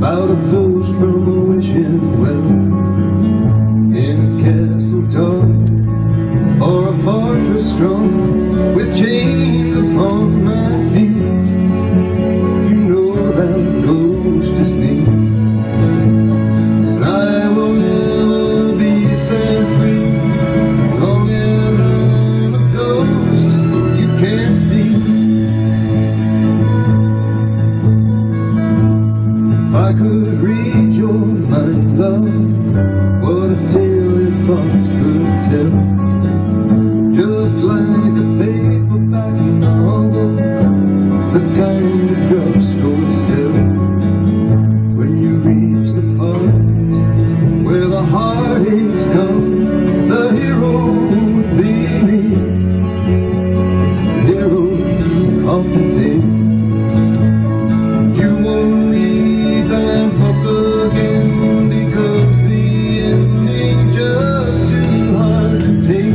about a ghost from a wishing well, in a castle dark or a fortress strong, with chains upon my feet. You know that ghost is me, and I will never be set free as long as I'm a ghost you can't see. If I could read your mind, love, what a tale your thoughts could tell. Just like a paperback novel, the kind of drugstore sell. When you reach the part where the heartaches come, the hero would be me, the hero of the day. You won't read that book again because the ending's just too hard to take.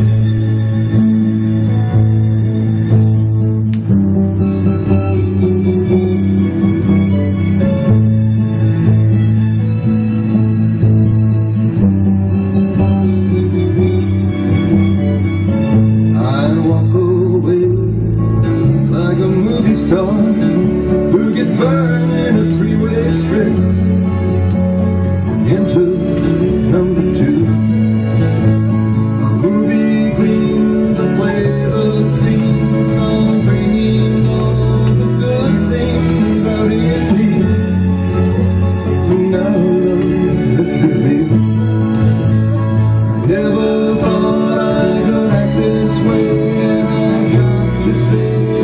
Like a movie star who gets burned in a three-way sprint into number two. A movie queen to play the scene of bringing all the good things out in me. Now love, let's be real, I never thought I could act this way, and I've got to say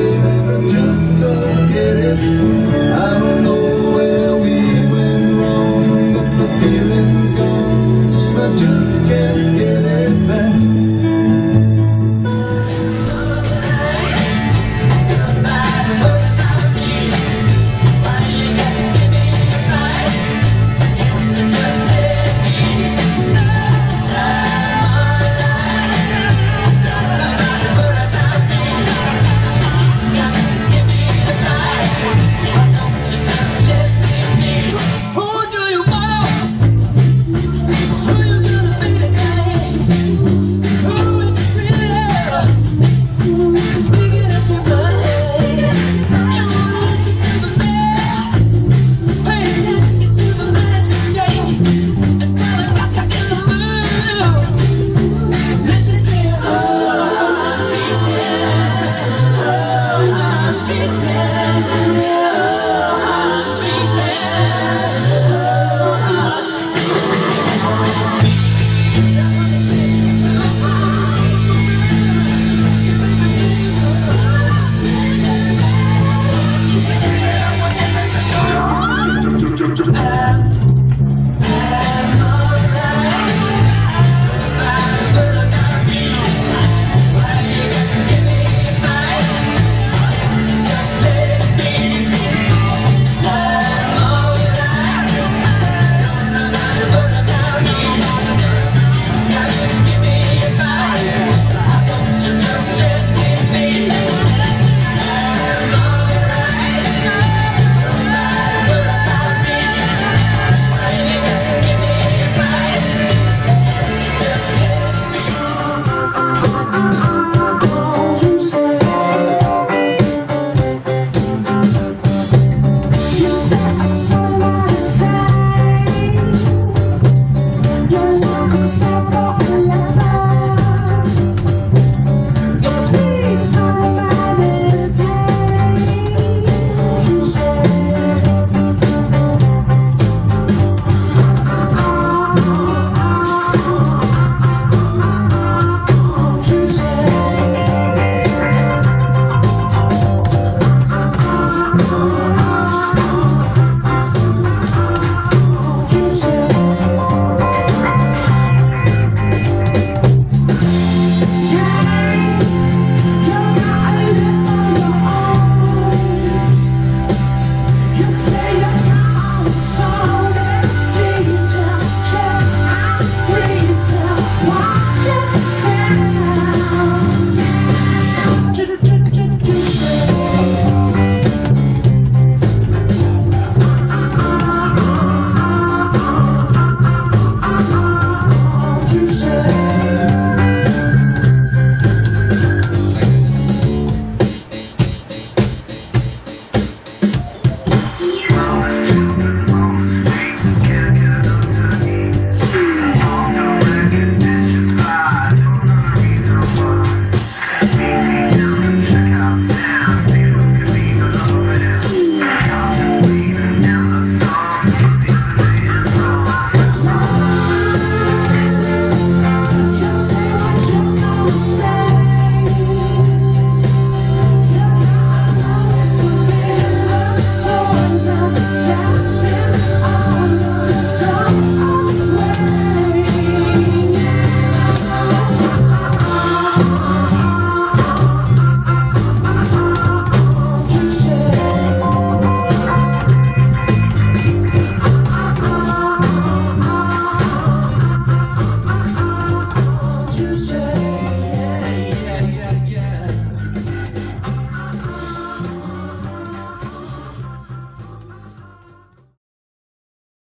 I don't know where we went wrong, but the feeling's gone and I just can't get